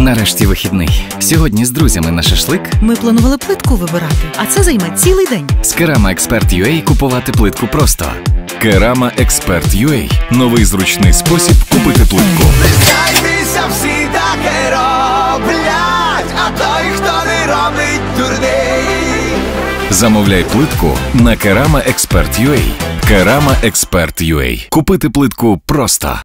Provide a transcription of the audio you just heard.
Нарешті вихідний. Сьогодні з друзями на шашлик. Ми планували плитку вибирати, а це займе цілий день. З Керама Експерт.UA купувати плитку просто. Керама Експерт.UA – новий зручний спосіб купити плитку. Знайтеся всі таке роблять, а той, хто не робить, дурний. Замовляй плитку на Керама Експерт.UA. Керама Експерт.UA. Купити плитку просто.